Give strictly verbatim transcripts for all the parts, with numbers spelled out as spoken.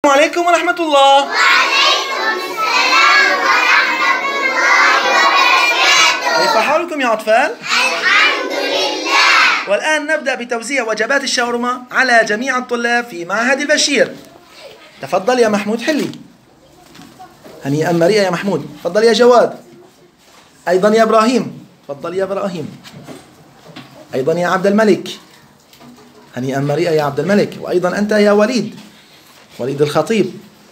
عليكم ورحمة الله. وعليكم السلام ورحمة الله وبركاته. كيف حالكم يا أطفال؟ الحمد لله. والآن نبدأ بتوزيع وجبات الشاورما على جميع الطلاب في معهد البشير. تفضل يا محمود حلي. هنيئا مريئا يا محمود. تفضل يا جواد. أيضا يا إبراهيم. تفضل يا إبراهيم. أيضا يا عبد الملك. هنيئا مريئا يا عبد الملك. وأيضا أنت يا وليد. وليد الخطيب.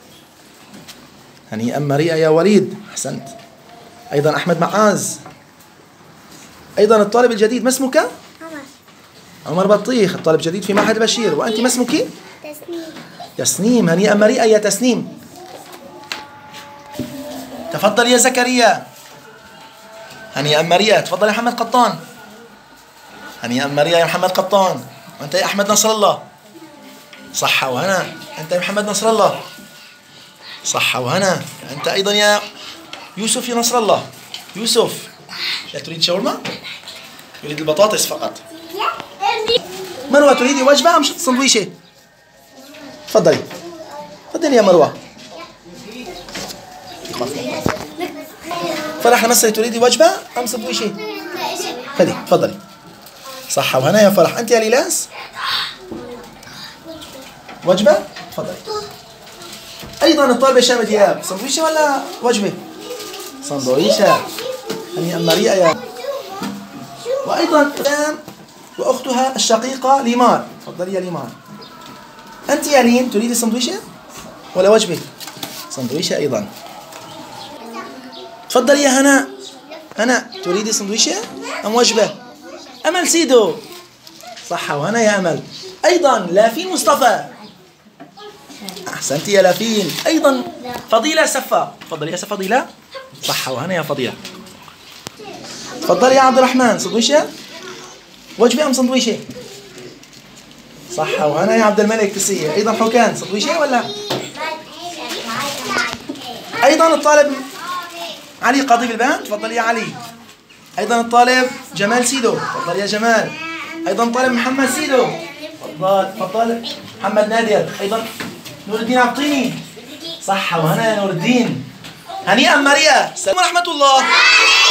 هنيئا مريئا يا وليد. أحسنت. أيضا أحمد معاذ. أيضا الطالب الجديد ما اسمك؟ عمر. عمر بطيخ، الطالب الجديد في معهد البشير. وأنت ما اسمك؟ تسنيم. تسنيم. هنيئا مريئا يا تسنيم. تفضل يا زكريا. هنيئا مريئا. تفضل يا محمد قطان. هنيئا مريئا يا محمد قطان. وأنت يا أحمد نصر الله. صحة وهنا. أنت يا محمد نصر الله. صحة وهنا. أنت أيضا يا يوسف يا نصر الله. يوسف، لا تريد شاورما؟ يريد البطاطس فقط. مروة تريدي وجبة أم سندويشة؟ تفضلي. تفضلي يا مروة. فرح مسري تريدي وجبة أم سندويشة؟ خذي تفضلي. صحة وهنا يا فرح. أنت يا ليلاس؟ وجبة؟ تفضلي. أيضا الطالبة هشام دياب، سندويشة ولا وجبة؟ سندويشة. هنيئا مريئا يا. وأيضا رام وأختها الشقيقة ليمار. تفضلي يا ليمار. أنت يا لين تريدي سندويشة ولا وجبة؟ سندويشة أيضا. تفضلي يا هناء. هناء تريدي سندويشة أم وجبة؟ أمل سيدو. صحة وهنا يا أمل. أيضا لافين مصطفى. أحسنتي يا لافين. أيضا فضيلة سفا. تفضلي يا فضيلة. صحة وهنا يا فضيلة. تفضلي يا عبد الرحمن. سندويشة وجبة أم سندويشة؟ صحة وهنا يا عبد الملك كسية. أيضا حكان سندويشة ولا؟ أيضا الطالب علي قاضي بالبان. تفضل يا علي. أيضا الطالب جمال سيدو. تفضل يا جمال. أيضا طالب محمد سيدو. تفضل. تفضل محمد نادر. أيضا نور الدين عبطيني. صحة وهنا يا نور الدين. هنيئا مريئا. السلام ورحمة الله.